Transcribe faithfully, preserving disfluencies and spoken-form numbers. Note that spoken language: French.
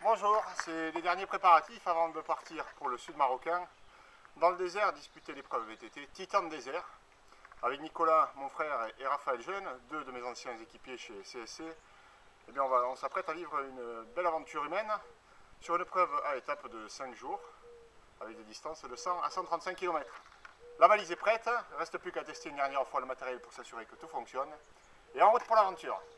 Bonjour, c'est les derniers préparatifs avant de partir pour le sud marocain. Dans le désert, disputer l'épreuve V T T Titan Désert avec Nicolas, mon frère, et Raphaël Jeune, deux de mes anciens équipiers chez C S C. Eh bien, on, va- on s'apprête à vivre une belle aventure humaine sur une épreuve à étapes de cinq jours avec des distances de cent à cent trente-cinq kilomètres. La valise est prête, reste plus qu'à tester une dernière fois le matériel pour s'assurer que tout fonctionne. Et en route pour l'aventure.